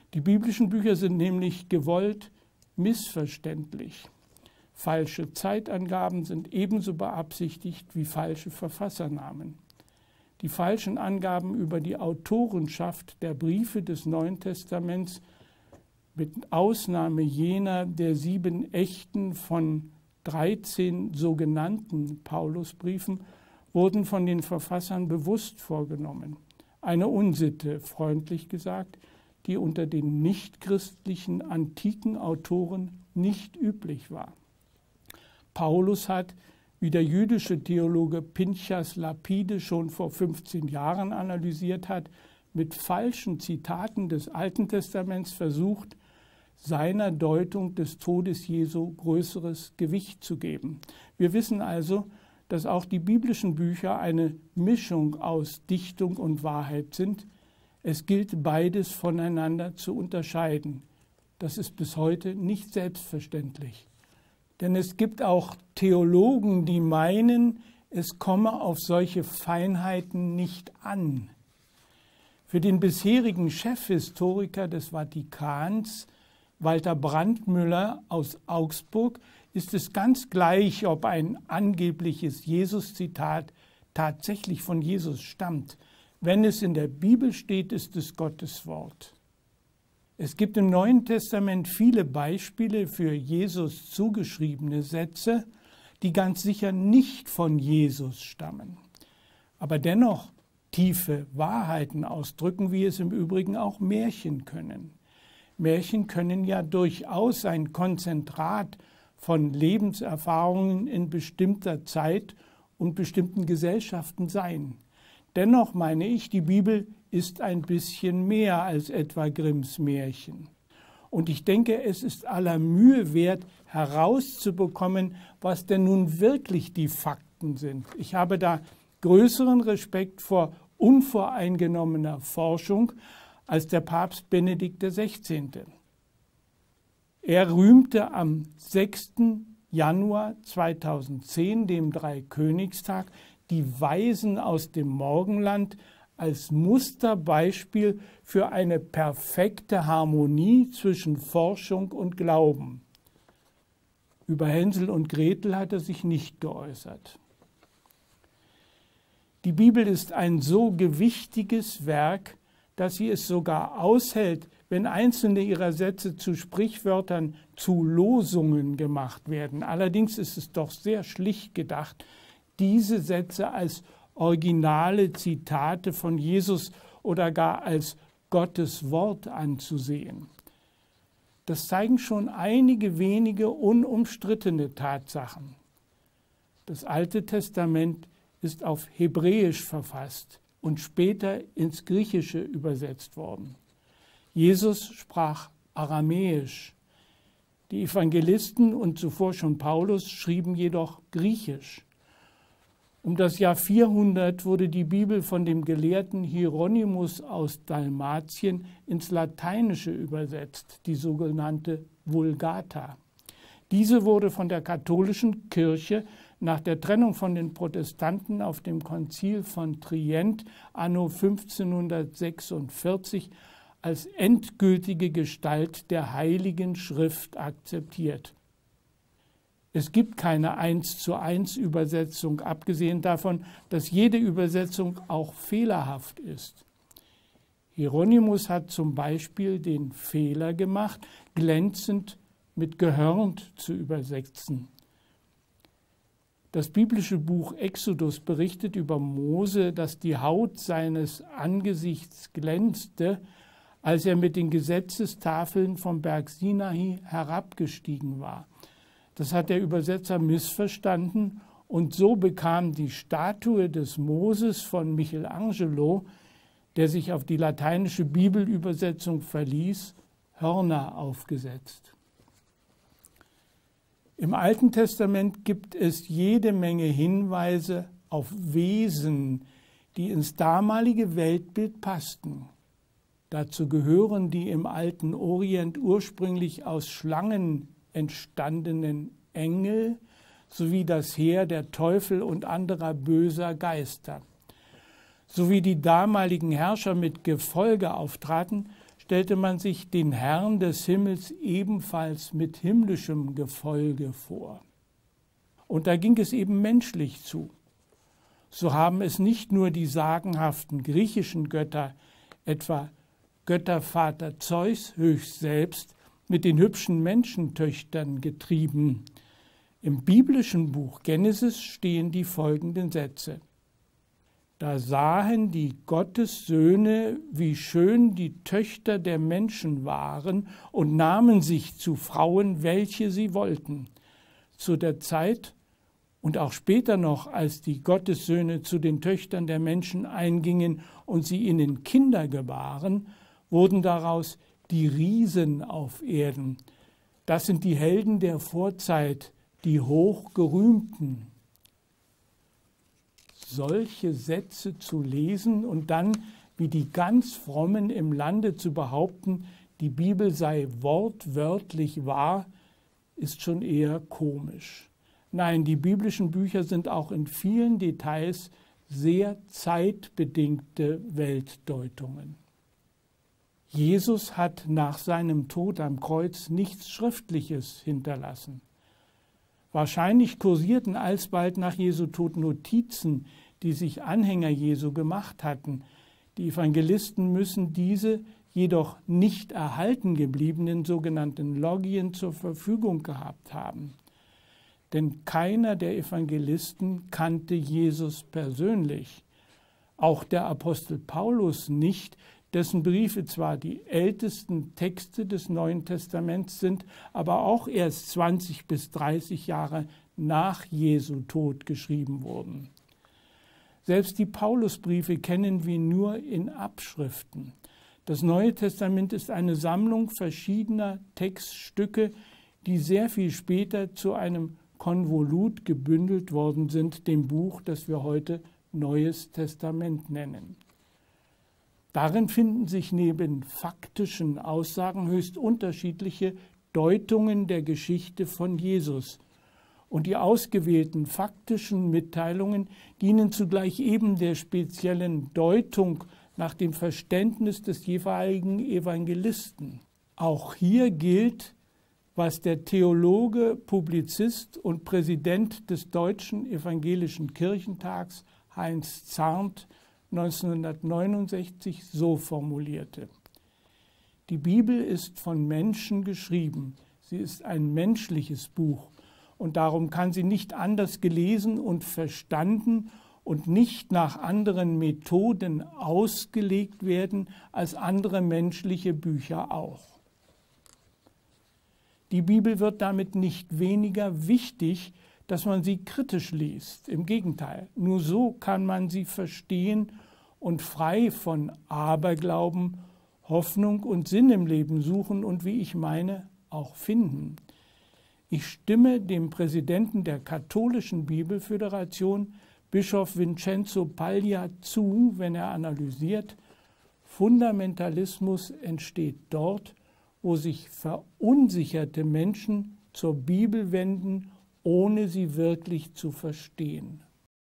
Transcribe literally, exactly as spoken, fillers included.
Die biblischen Bücher sind nämlich gewollt missverständlich. Falsche Zeitangaben sind ebenso beabsichtigt wie falsche Verfassernamen. Die falschen Angaben über die Autorenschaft der Briefe des Neuen Testaments, mit Ausnahme jener der sieben echten von dreizehn sogenannten Paulusbriefen, wurden von den Verfassern bewusst vorgenommen. Eine Unsitte, freundlich gesagt, die unter den nichtchristlichen antiken Autoren nicht üblich war. Paulus hat, wie der jüdische Theologe Pinchas Lapide schon vor fünfzehn Jahren analysiert hat, mit falschen Zitaten des Alten Testaments versucht, seiner Deutung des Todes Jesu größeres Gewicht zu geben. Wir wissen also, dass auch die biblischen Bücher eine Mischung aus Dichtung und Wahrheit sind. Es gilt, beides voneinander zu unterscheiden. Das ist bis heute nicht selbstverständlich. Denn es gibt auch Theologen, die meinen, es komme auf solche Feinheiten nicht an. Für den bisherigen Chefhistoriker des Vatikans, Walter Brandmüller aus Augsburg, ist es ganz gleich, ob ein angebliches Jesus-Zitat tatsächlich von Jesus stammt. Wenn es in der Bibel steht, ist es Gottes Wort. Es gibt im Neuen Testament viele Beispiele für Jesus zugeschriebene Sätze, die ganz sicher nicht von Jesus stammen, aber dennoch tiefe Wahrheiten ausdrücken, wie es im Übrigen auch Märchen können. Märchen können ja durchaus ein Konzentrat von Lebenserfahrungen in bestimmter Zeit und bestimmten Gesellschaften sein. Dennoch meine ich, die Bibel ist ein bisschen mehr als etwa Grimms Märchen. Und ich denke, es ist aller Mühe wert, herauszubekommen, was denn nun wirklich die Fakten sind. Ich habe da größeren Respekt vor unvoreingenommener Forschung als der Papst Benedikt der Sechzehnte. Er rühmte am sechsten Januar zweitausendzehn, dem Dreikönigstag, die Weisen aus dem Morgenland als Musterbeispiel für eine perfekte Harmonie zwischen Forschung und Glauben. Über Hänsel und Gretel hat er sich nicht geäußert. Die Bibel ist ein so gewichtiges Werk, dass sie es sogar aushält, wenn einzelne ihrer Sätze zu Sprichwörtern, zu Losungen gemacht werden. Allerdings ist es doch sehr schlicht gedacht, diese Sätze als originale Zitate von Jesus oder gar als Gottes Wort anzusehen. Das zeigen schon einige wenige unumstrittene Tatsachen. Das Alte Testament ist auf Hebräisch verfasst und später ins Griechische übersetzt worden. Jesus sprach Aramäisch. Die Evangelisten und zuvor schon Paulus schrieben jedoch Griechisch. Um das Jahr vierhundert wurde die Bibel von dem Gelehrten Hieronymus aus Dalmatien ins Lateinische übersetzt, die sogenannte Vulgata. Diese wurde von der katholischen Kirche nach der Trennung von den Protestanten auf dem Konzil von Trient anno fünfzehnhundertsechsundvierzig als endgültige Gestalt der Heiligen Schrift akzeptiert. Es gibt keine eins zu eins Übersetzung, abgesehen davon, dass jede Übersetzung auch fehlerhaft ist. Hieronymus hat zum Beispiel den Fehler gemacht, glänzend mit gehörnt zu übersetzen. Das biblische Buch Exodus berichtet über Mose, dass die Haut seines Angesichts glänzte, als er mit den Gesetzestafeln vom Berg Sinai herabgestiegen war. Das hat der Übersetzer missverstanden und so bekam die Statue des Moses von Michelangelo, der sich auf die lateinische Bibelübersetzung verließ, Hörner aufgesetzt. Im Alten Testament gibt es jede Menge Hinweise auf Wesen, die ins damalige Weltbild passten. Dazu gehören die im alten Orient ursprünglich aus Schlangen entstandenen Engel sowie das Heer der Teufel und anderer böser Geister. So wie die damaligen Herrscher mit Gefolge auftraten, stellte man sich den Herrn des Himmels ebenfalls mit himmlischem Gefolge vor. Und da ging es eben menschlich zu. So haben es nicht nur die sagenhaften griechischen Götter, etwa Göttervater Zeus höchst selbst, mit den hübschen Menschentöchtern getrieben. Im biblischen Buch Genesis stehen die folgenden Sätze. Da sahen die Gottessöhne, wie schön die Töchter der Menschen waren, und nahmen sich zu Frauen, welche sie wollten. Zu der Zeit und auch später noch, als die Gottessöhne zu den Töchtern der Menschen eingingen und sie ihnen Kinder gebaren, wurden daraus die Riesen auf Erden. Das sind die Helden der Vorzeit, die hochgerühmten. Solche Sätze zu lesen und dann, wie die ganz Frommen im Lande zu behaupten, die Bibel sei wortwörtlich wahr, ist schon eher komisch. Nein, die biblischen Bücher sind auch in vielen Details sehr zeitbedingte Weltdeutungen. Jesus hat nach seinem Tod am Kreuz nichts Schriftliches hinterlassen. Wahrscheinlich kursierten alsbald nach Jesu Tod Notizen, die sich Anhänger Jesu gemacht hatten. Die Evangelisten müssen diese jedoch nicht erhalten gebliebenen sogenannten Logien zur Verfügung gehabt haben. Denn keiner der Evangelisten kannte Jesus persönlich. Auch der Apostel Paulus nicht, dessen Briefe zwar die ältesten Texte des Neuen Testaments sind, aber auch erst zwanzig bis dreißig Jahre nach Jesu Tod geschrieben wurden. Selbst die Paulusbriefe kennen wir nur in Abschriften. Das Neue Testament ist eine Sammlung verschiedener Textstücke, die sehr viel später zu einem Konvolut gebündelt worden sind, dem Buch, das wir heute Neues Testament nennen. Darin finden sich neben faktischen Aussagen höchst unterschiedliche Deutungen der Geschichte von Jesus. Und die ausgewählten faktischen Mitteilungen dienen zugleich eben der speziellen Deutung nach dem Verständnis des jeweiligen Evangelisten. Auch hier gilt, was der Theologe, Publizist und Präsident des Deutschen Evangelischen Kirchentags Heinz Zarnt neunzehnhundertneunundsechzig so formulierte. Die Bibel ist von Menschen geschrieben. Sie ist ein menschliches Buch und darum kann sie nicht anders gelesen und verstanden und nicht nach anderen Methoden ausgelegt werden als andere menschliche Bücher auch. Die Bibel wird damit nicht weniger wichtig, dass man sie kritisch liest. Im Gegenteil, nur so kann man sie verstehen und frei von Aberglauben, Hoffnung und Sinn im Leben suchen und, wie ich meine, auch finden. Ich stimme dem Präsidenten der Katholischen Bibelföderation, Bischof Vincenzo Paglia, zu, wenn er analysiert, Fundamentalismus entsteht dort, wo sich verunsicherte Menschen zur Bibel wenden, ohne sie wirklich zu verstehen.